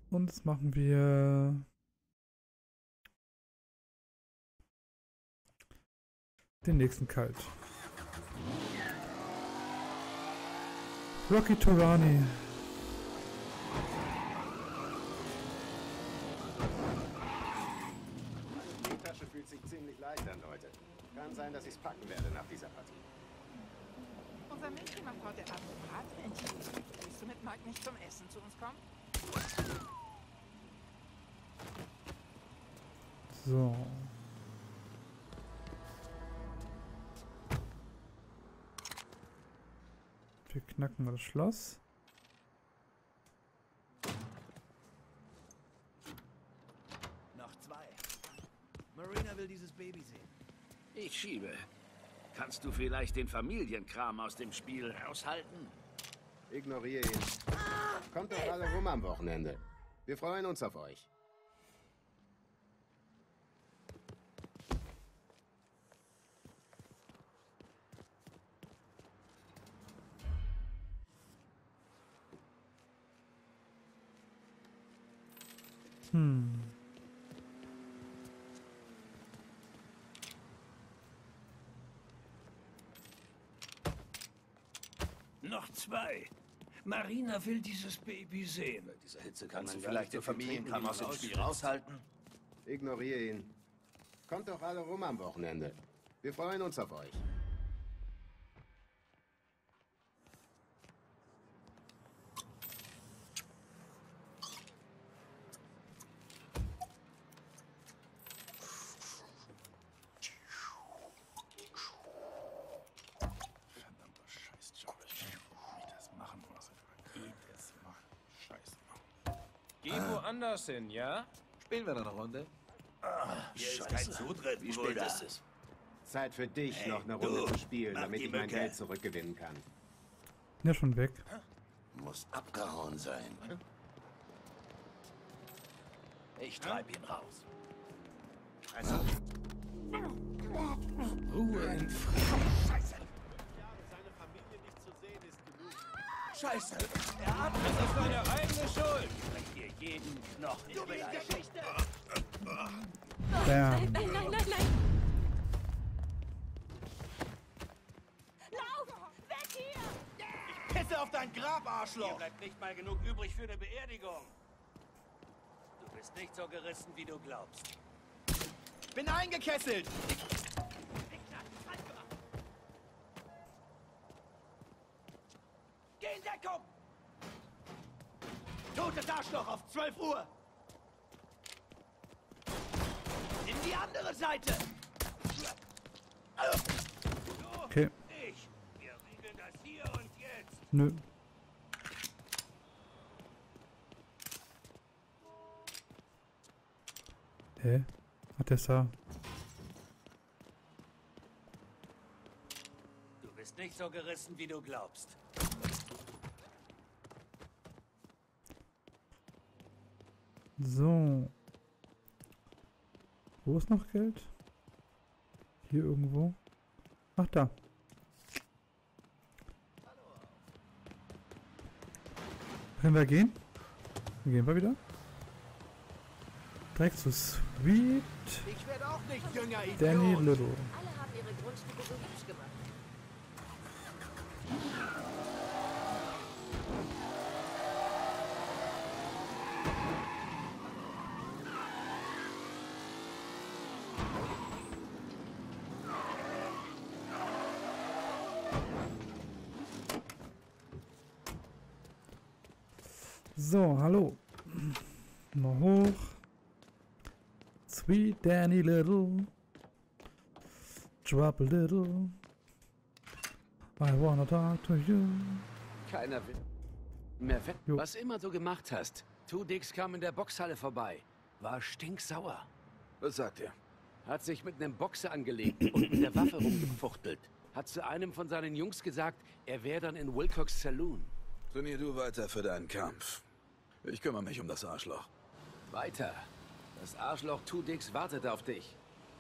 Und jetzt machen wir den nächsten Kalt. Rocky Torani. Die Tasche fühlt sich ziemlich leicht an, Leute. Kann sein, dass ich es packen werde nach dieser Partie. Unser Mädchen macht heute Abend Brathähnchen. Willst du mit Mike nicht zum Essen zu uns kommen? So. Wir knacken mal das Schloss. Noch 2. Marina will dieses Baby sehen. Ich schiebe. Kannst du vielleicht den Familienkram aus dem Spiel raushalten? Ignoriere ihn. Kommt doch alle rum am Wochenende. Wir freuen uns auf euch. Noch 2. Marina will dieses Baby sehen. Bei dieser Hitze kannst du vielleicht den Familienkram aus dem Spiel raushalten. Ignoriere ihn. Kommt doch alle rum am Wochenende. Wir freuen uns auf euch. Verdammter Scheißjob. Ich kann nicht das machen, was ich will. Jedes Mal. Scheiße. Geh woanders hin, ja? Spielen wir noch eine Runde? Hier ist kein Zutritt. Wie spät ist es? Zeit für dich, Hey, noch eine Runde du, zu spielen, mach damit die ich mein Mücke. Geld zurückgewinnen kann. Ja, schon weg. Muss abgehauen sein. Ich treib ihn raus. Also, Ruhe in Frieden. Scheiße. seine Familie nicht zu sehen ist genug. Scheiße. Er hat Das ist deine eigene Schuld. bringt dir jeden Knochen. Du bist Geschichte. Bam. Nein, nein, nein, nein! Lauf! Weg hier! Pisse auf dein Grab, Hier Arschloch! bleibt nicht mal genug übrig für eine Beerdigung. Du bist nicht so gerissen, wie du glaubst. Bin eingekesselt! Geh in Deckung! Totes Arschloch auf 12 Uhr! In die andere Seite! Okay. Ich! Wir regeln das hier und jetzt! Nö. Hat der da? Du bist nicht so gerissen, wie du glaubst. So. Wo ist noch Geld? Hier irgendwo. Ach, da. Können wir gehen? Dann gehen wir wieder. Direkt zu Sweet Ich werde auch nicht jünger, Idiot! Danny Little. Alle haben ihre Grundstücke so hübsch gemacht. So, hallo. Mal hoch. Sweet Danny Little. Drop a little. I wanna talk to you. Keiner will mehr weg. Jo. Was immer du gemacht hast. Tudix kam in der Boxhalle vorbei. War stinksauer. Was sagt er? Hat sich mit einem Boxer angelegt und mit der Waffe rumgefuchtelt. Hat zu einem von seinen Jungs gesagt, er wäre dann in Wilcox Saloon. Trainier du weiter für deinen Kampf. Ich kümmere mich um das Arschloch. Weiter. Das Arschloch Tudix wartet auf dich.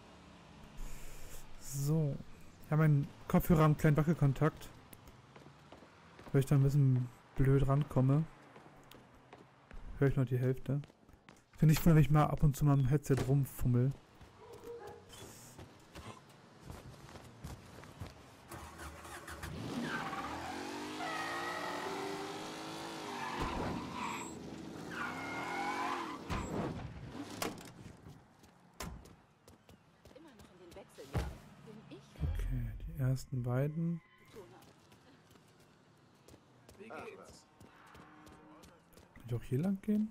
So. Ich habe meinen Kopfhörer am kleinen Wackelkontakt. Weil ich da ein bisschen blöd rankomme. höre ich noch die Hälfte. Finde ich, wenn ich mal ab und zu mal am Headset rumfummel. Immer noch in den Wechseljahren. Bin ich Okay, die ersten beiden. Wie Ach, geht's? was. Kann ich auch hier lang gehen?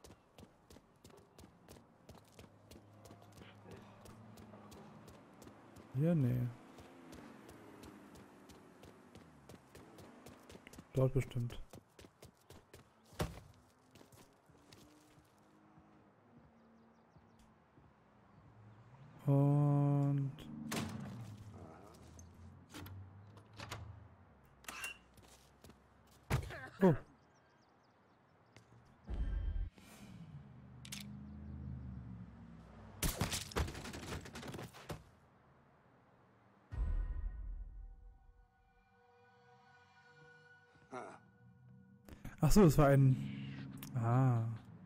Hier? Nee. Dort bestimmt. Und... Oh. Ah, Ach so, es war ein... Ah.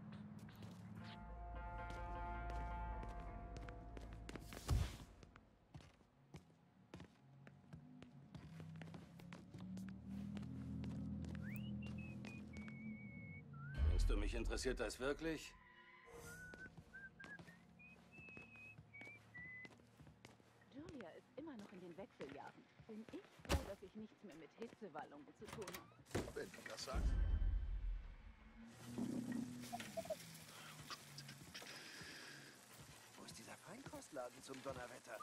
Denkst du, mich interessiert das wirklich? Julia ist immer noch in den Wechseljahren. Bin ich froh, dass ich nichts mehr mit Hitzewallungen zu tun habe. Wenn du das sagst. Wo ist dieser Feinkostladen zum Donnerwetter?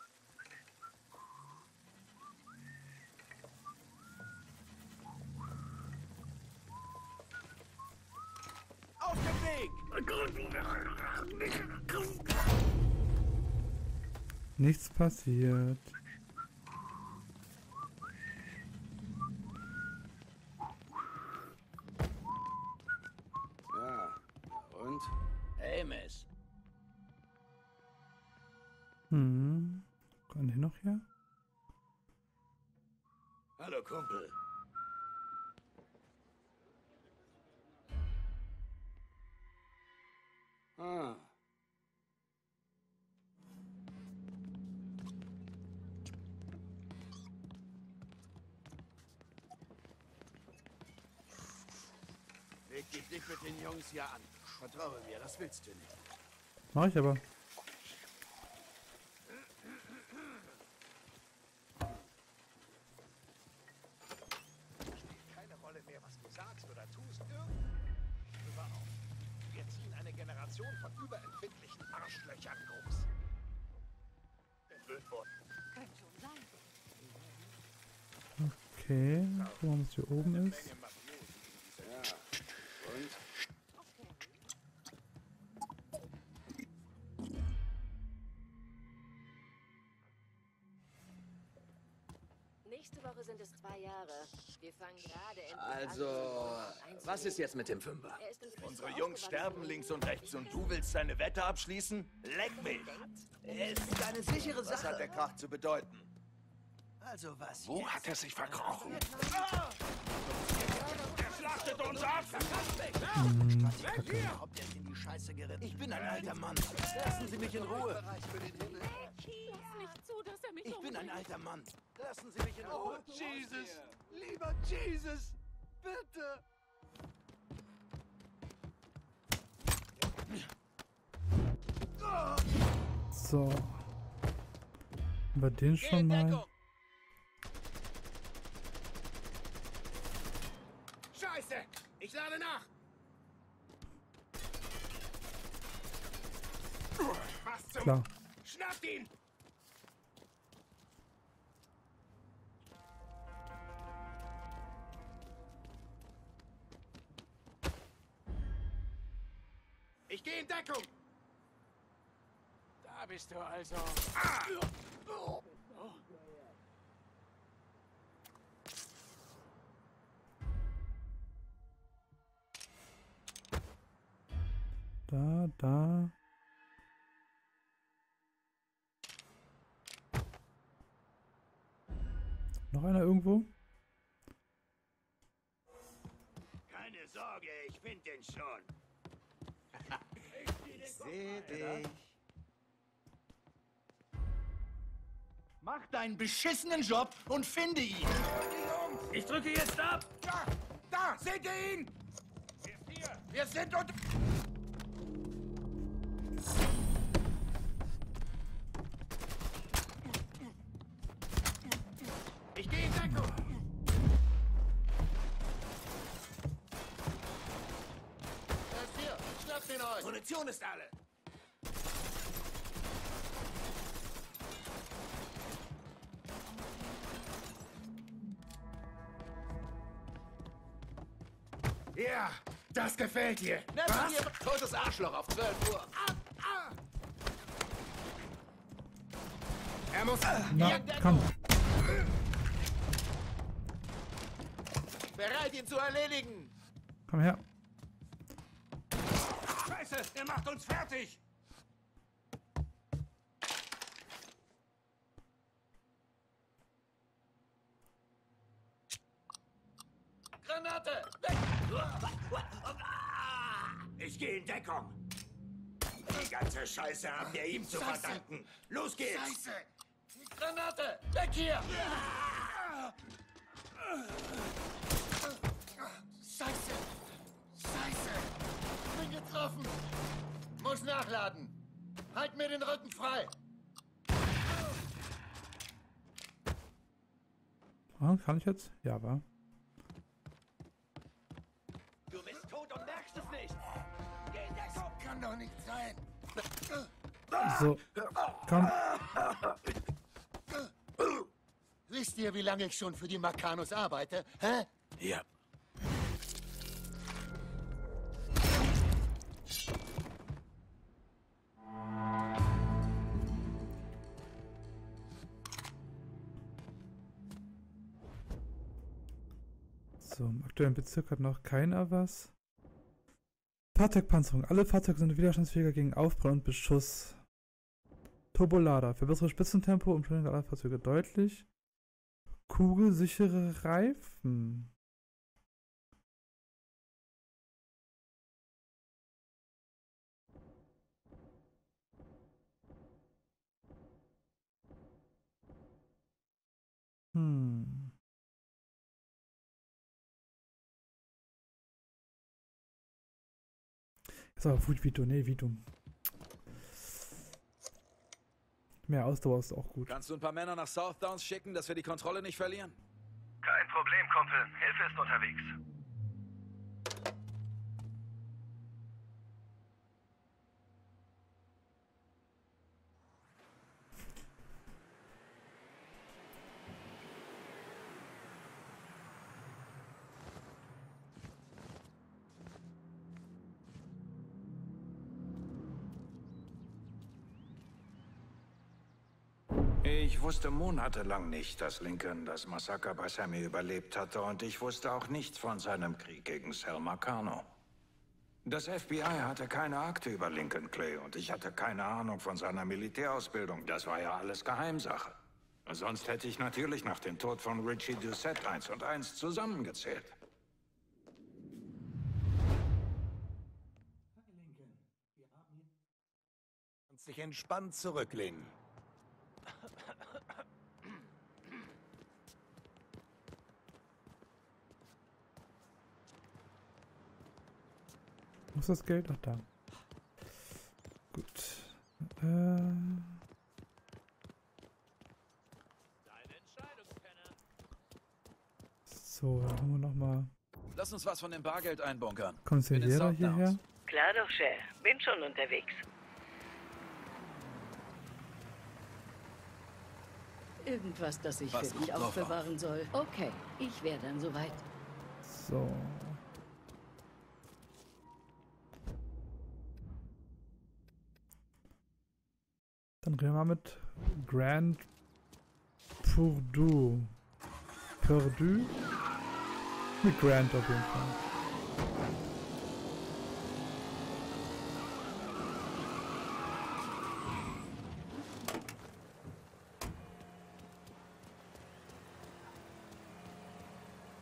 Auf dem Weg! Nichts passiert. ja. Und? Hey, Miss. Hm. Kann ich noch hier? Hallo, Kumpel. Ah. Leg dich nicht mit den Jungs hier an. Vertraue mir, das willst du nicht. Mach ich aber. Keine Rolle mehr, was du sagst oder tust. Hör auf. Wir ziehen eine Generation von überempfindlichen Arschlöchern groß. Entwöhnt worden. Könnte schon sein. Okay. Gucken wir mal, was hier oben ist. Ja. Und? Nächste Woche sind es 2 Jahre. Wir fangen gerade endlich Also, an. was ist jetzt mit dem Fünfer? Er ist in Frisco Unsere Jungs aufgewachsen. sterben links und rechts und du willst seine Wette abschließen? Leck mich! Es ist eine sichere Was hat Sache. der Krach zu bedeuten? Also was Wo jetzt? hat er sich verkrochen? Er schlachtet uns ab! Kommt jetzt in die Scheiße geritten. Ich bin ein alter Mann. Lassen Sie mich in Ruhe. Lass nicht zu, dass er mich Ich bin ein umbringt. alter Mann. Lassen Sie mich in Ruhe. Jesus! Lieber Jesus! Bitte! So. Haben wir den schon mal? Scheiße! Ich lade nach! Was zum... Klar. Schnappt ihn! Ich gehe in Deckung! Da bist du also. Da. Noch einer irgendwo? Keine Sorge, ich finde den schon. Ich sehe dich. Mach deinen beschissenen Job und finde ihn. Ich drücke jetzt ab! Da, seht ihr ihn? Wir sind unter... Ich gehe in Deckung. Er ist hier. Schnappt ihn euch. Munition ist alle! Ja, das gefällt dir. Was? Totes Arschloch auf 12 Uhr. Er muss... Na, komm. Bereit, ihn zu erledigen. Komm her. Scheiße, er macht uns fertig! Granate! Ich gehe in Deckung! Die ganze Scheiße haben wir ihm zu verdanken! Los geht's! Scheiße! Granate! Weg hier! Scheiße! Scheiße! Bin getroffen! Muss nachladen! Halt mir den Rücken frei! Ah, kann ich jetzt? Ja, wa? Du bist tot und merkst es nicht! Geh in Deckung! Kann doch nicht sein! So. Komm. Wisst ihr, wie lange ich schon für die Marcanus arbeite? Hä? Ja. So, im aktuellen Bezirk hat noch keiner was. Fahrzeugpanzerung. Alle Fahrzeuge sind widerstandsfähiger gegen Aufprall und Beschuss. Turbolader. Verbessere Spitzentempo und Beschleunigung aller Fahrzeuge deutlich. Kugelsichere Reifen. So, Vito, nee, Vito. Mehr Ausdauer ist auch gut. Kannst du ein paar Männer nach South Downs schicken, dass wir die Kontrolle nicht verlieren? Kein Problem, Kumpel. Hilfe ist unterwegs. Ich wusste monatelang nicht, dass Lincoln das Massaker bei Sammy überlebt hatte und ich wusste auch nichts von seinem Krieg gegen Sal Marcano. Das FBI hatte keine Akte über Lincoln Clay und ich hatte keine Ahnung von seiner Militärausbildung. Das war ja alles Geheimsache. Sonst hätte ich natürlich nach dem Tod von Richie Doucette 1 und 1 zusammengezählt. Kannst dich entspannt zurücklehnen. Wo ist das Geld? Ach, da. Gut. So, dann holen wir nochmal. Lass uns was von dem Bargeld einbunkern. Konsigliere hierher. Klar doch, Cher. Bin schon unterwegs. Irgendwas, das ich Was für dich gut drauf war. aufbewahren soll. Okay, ich wäre dann soweit. So. Dann reden wir mit Grand Purdue. Purdue? Mit Grand auf jeden Fall.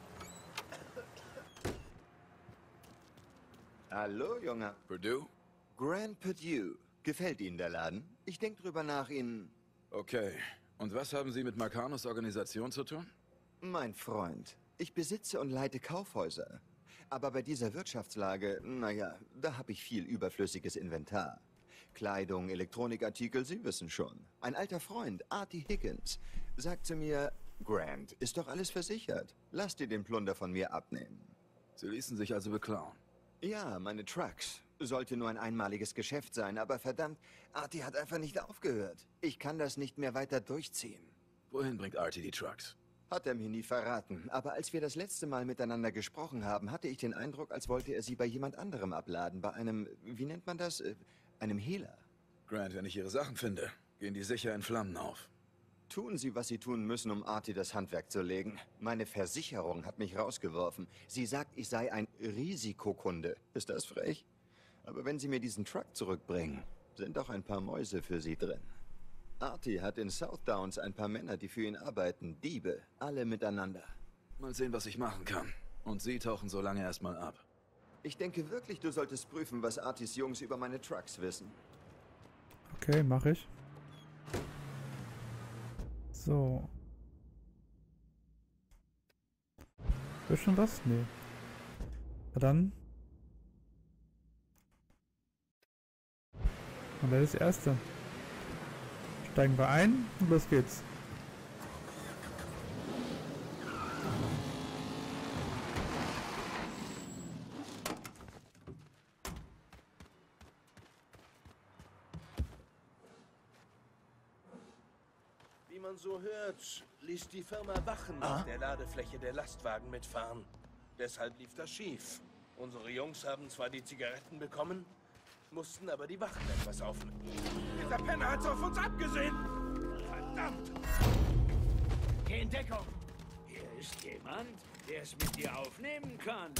Hallo, Junge. Purdue? Grand Purdue. Gefällt Ihnen der Laden? Ich denke drüber nach, ihn... Okay. Und was haben Sie mit Marcanos Organisation zu tun? Mein Freund, ich besitze und leite Kaufhäuser. Aber bei dieser Wirtschaftslage, naja, da habe ich viel überflüssiges Inventar. Kleidung, Elektronikartikel, Sie wissen schon. Ein alter Freund, Artie Higgins, sagt zu mir, Grant, ist doch alles versichert. Lass dir den Plunder von mir abnehmen. Sie ließen sich also beklauen? Ja, meine Trucks. Sollte nur ein einmaliges Geschäft sein, aber verdammt, Artie hat einfach nicht aufgehört. Ich kann das nicht mehr weiter durchziehen. Wohin bringt Artie die Trucks? Hat er mir nie verraten, aber als wir das letzte Mal miteinander gesprochen haben, hatte ich den Eindruck, als wollte er sie bei jemand anderem abladen, bei einem, wie nennt man das, einem Hehler. Grant, wenn ich Ihre Sachen finde, gehen die sicher in Flammen auf. Tun Sie, was Sie tun müssen, um Artie das Handwerk zu legen. Meine Versicherung hat mich rausgeworfen. Sie sagt, ich sei ein Risikokunde. Ist das frech? Aber wenn Sie mir diesen Truck zurückbringen, sind auch ein paar Mäuse für Sie drin. Artie hat in South Downs ein paar Männer, die für ihn arbeiten. Diebe, alle miteinander. Mal sehen, was ich machen kann. Und Sie tauchen so lange erstmal ab. Ich denke wirklich, du solltest prüfen, was Arties Jungs über meine Trucks wissen. Okay, mache ich. So. Ist schon was? Nee. Na dann. Und wer ist das Erste? Steigen wir ein und los geht's. Wie man so hört, ließ die Firma Wachen auf der Ladefläche der Lastwagen mitfahren. Deshalb lief das schief. Unsere Jungs haben zwar die Zigaretten bekommen, mussten aber die Wachen etwas aufnehmen. Dieser Penner hat's auf uns abgesehen! Verdammt! Geh in Deckung! Hier ist jemand, der es mit dir aufnehmen kann.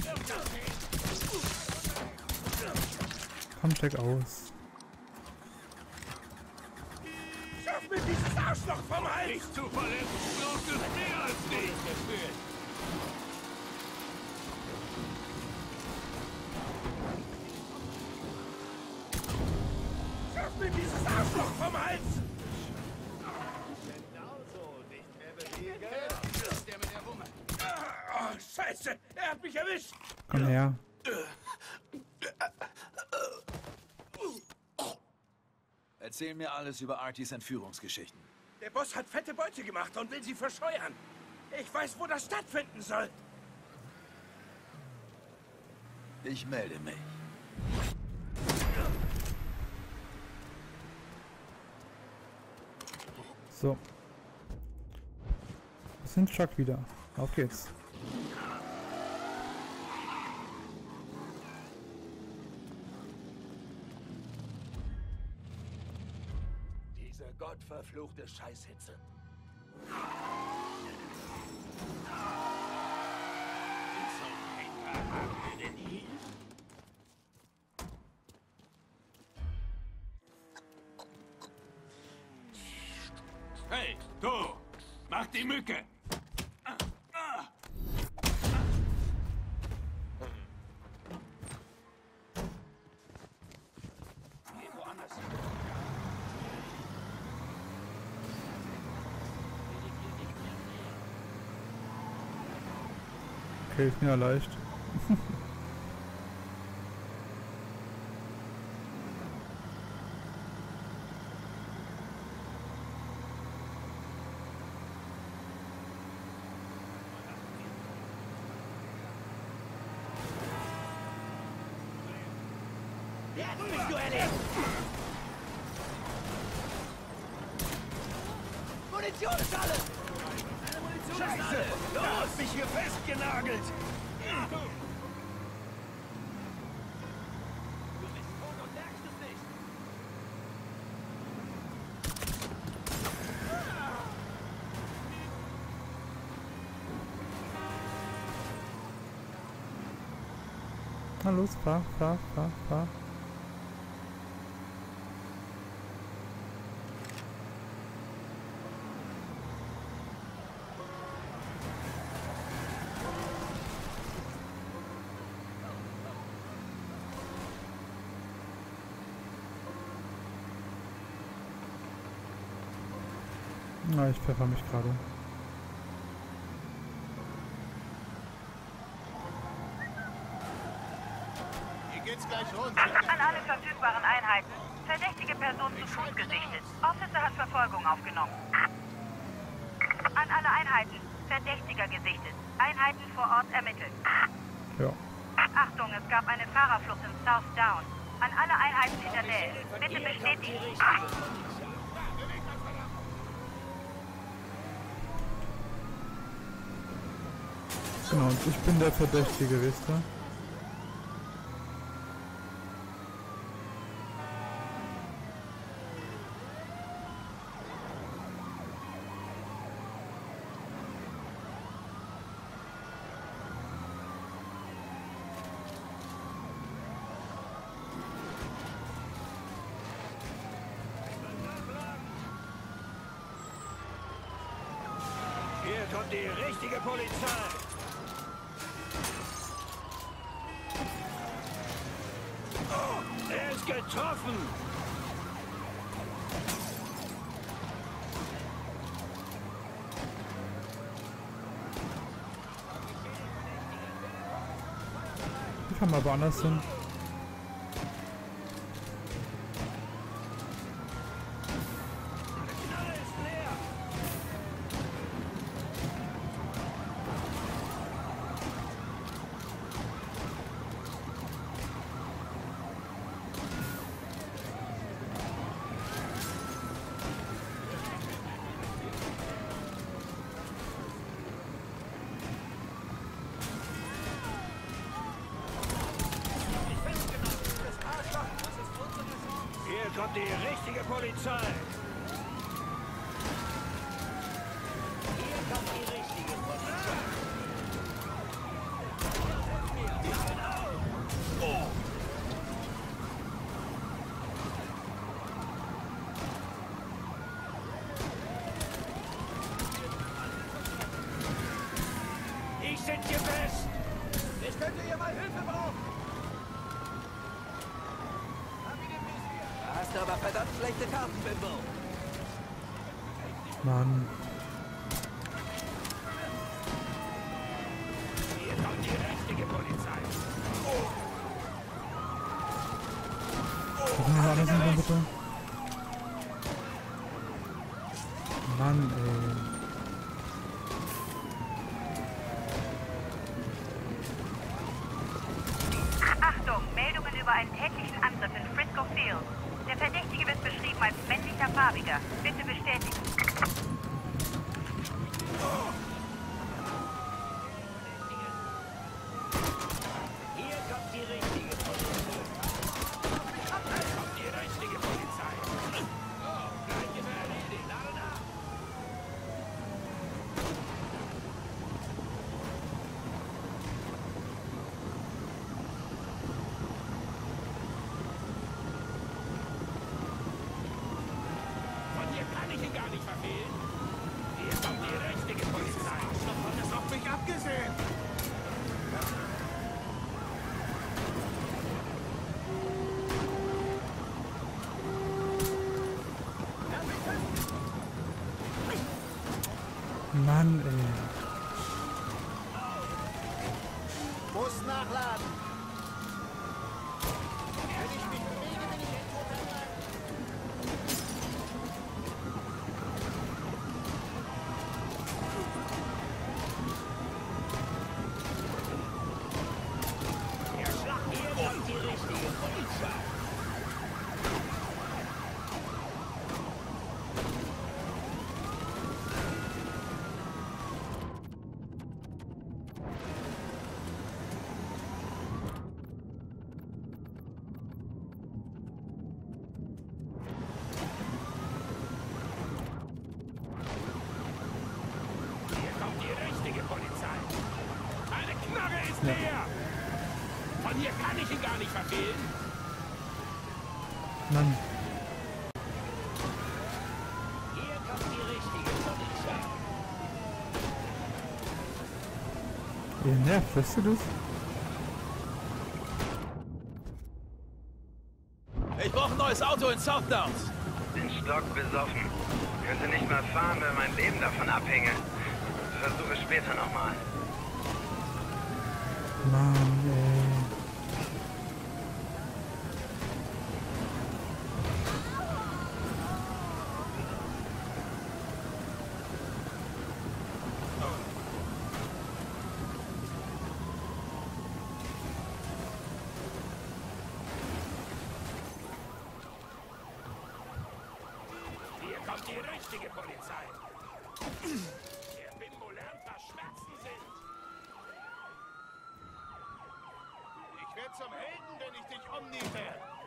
Komm, steig aus. Schaff mir dieses Arschloch vom Hals! Nicht zu verletzen, braucht es mehr als dich! Schaff mir dieses Arschloch vom Hals! Genauso, nicht mehr bewegen. Das ist der mit der Wumme. Oh, Scheiße! Er hat mich erwischt! Komm her. Erzähl mir alles über Arties Entführungsgeschichten. Der Boss hat fette Beute gemacht und will sie verscheuern. Ich weiß, wo das stattfinden soll. Ich melde mich. So. Wir sind Chuck wieder. Auf geht's. Diese gottverfluchte Scheißhitze. Hey, du! Mach die Mücke! Geh woanders hin. Okay, ist mir leicht. Jetzt bist du erledigt! Munitionshalle! Scheiße! Du hast mich hier festgenagelt! Du bist tot und merkst es nicht! Na los, fahr, fahr, fahr, fahr. Na, ich pfeffer mich gerade. Hier geht's gleich runter. An alle verfügbaren Einheiten. Verdächtige Person zu Fuß gesichtet. Officer hat Verfolgung aufgenommen. An alle Einheiten. Verdächtiger gesichtet. Einheiten vor Ort ermitteln. Ja. Achtung, es gab eine Fahrerflucht im South Down. An alle Einheiten in der Nähe. Bitte bestätigen. Genau, und ich bin der Verdächtige, wisst ihr? Hier kommt die richtige Polizei. Oh, er ist getroffen. Ich kann mal woanders hin. Hier kommt die richtige Polizei. Hier kommt die richtige Polizei. Oh. Ich sind hier fest. Ich könnte hier mal Hilfe brauchen. Hast aber verdammt schlechte Karten, Bimbo. Mann. Hier kommt die richtige Polizei. Können wir woanders hin, bitte? Mann, ey. Achtung, Meldungen über einen tätlichen Angriff in Frisco Field. Der Verdächtige wird beschrieben als männlicher Farbiger. Bitte bestätigen. Hier kommt die richtige Polizei. Hier kommt die richtige Polizei. Oh, gleich ist er erledigt. Lade nach. Von hier kann ich ihn gar nicht verfehlen. Hier kommt die richtige Polizei. Hat es auf mich abgesehen. Mann, ey. Muss nachladen. Wenn ich mich bewege, bin ich in toter Hier kommt die richtige Polizei. Hier kommt die richtige Polizei. Meine Knarre ist leer. Von hier kann ich ihn gar nicht verfehlen. Mann. Hier kommt die richtige Polizei. Ihr nervt, weißt du das? Ich brauche ein neues Auto in South Downs. Bin stockbesoffen. Könnte nicht mal fahren, wenn mein Leben davon abhänge. Versuche später nochmal. Mann, ey. Hier kommt die richtige Polizei. Der Bimbo lernt, was Schmerzen sind. Ich werde zum Helden, wenn ich dich umniete.